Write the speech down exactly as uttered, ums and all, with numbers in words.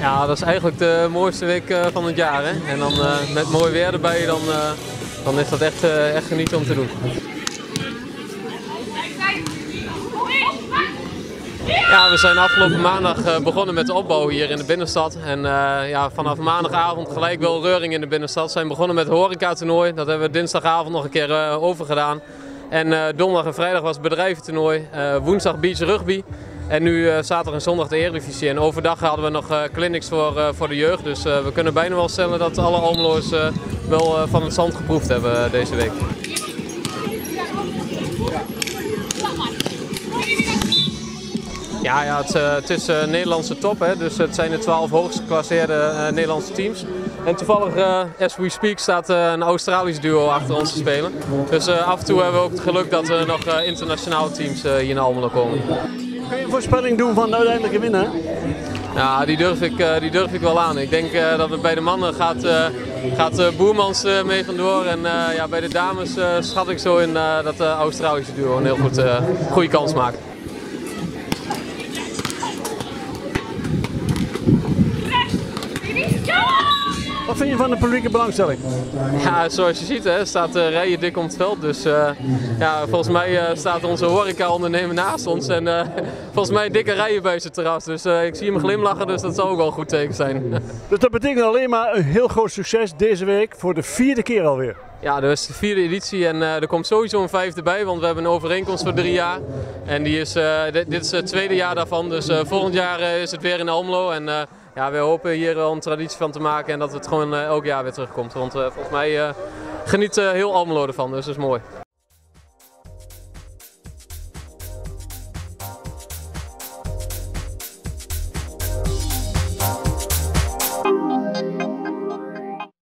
Ja, dat is eigenlijk de mooiste week uh, van het jaar. Hè? En dan uh, met mooi weer erbij, dan, uh, dan is dat echt, uh, echt genieten om te doen. Ja, we zijn afgelopen maandag uh, begonnen met de opbouw hier in de binnenstad. En uh, ja, vanaf maandagavond gelijk wel reuring in de binnenstad. We zijn begonnen met het horeca-toernooi. Dat hebben we dinsdagavond nog een keer uh, overgedaan. En uh, donderdag en vrijdag was het bedrijventoernooi. Uh, woensdag beach rugby. En nu uh, zaterdag en zondag de Eredivisie. En overdag hadden we nog uh, clinics voor, uh, voor de jeugd. Dus uh, we kunnen bijna wel stellen dat alle Almeloers uh, wel uh, van het zand geproefd hebben uh, deze week. Ja, ja het, uh, het is uh, Nederlandse top, hè? Dus het zijn de twaalf hoogst geclasseerde uh, Nederlandse teams. En toevallig, uh, as we speak, staat uh, een Australisch duo achter ons te spelen. Dus uh, af en toe hebben we ook het geluk dat er nog uh, internationale teams uh, hier naar Almelo komen. Kun je een voorspelling doen van de uiteindelijke winnaar? Ja, die durf ik, uh, die durf ik wel aan. Ik denk uh, dat het bij de mannen gaat, uh, gaat uh, Boermans uh, mee vandoor. En uh, ja, bij de dames uh, schat ik zo in uh, dat de uh, Australische duo een heel goed, uh, goede kans maakt. Wat vind je van de publieke belangstelling? Ja, zoals je ziet, hè, staat uh, rijen dik om het veld. Dus uh, ja, volgens mij uh, staat onze horeca-ondernemer naast ons. En uh, volgens mij dikke rijen bij zijn terras. Dus uh, ik zie hem glimlachen, dus dat zal ook wel een goed teken zijn. Dus dat betekent alleen maar een heel groot succes deze week voor de vierde keer alweer. Ja, dat is de vierde editie en uh, er komt sowieso een vijfde bij, want we hebben een overeenkomst voor drie jaar. En die is, uh, dit, dit is het tweede jaar daarvan, dus uh, volgend jaar uh, is het weer in Almelo. En uh, ja, we hopen hier wel een traditie van te maken en dat het gewoon uh, elk jaar weer terugkomt. Want uh, volgens mij uh, geniet uh, heel Almelo ervan, dus dat is mooi.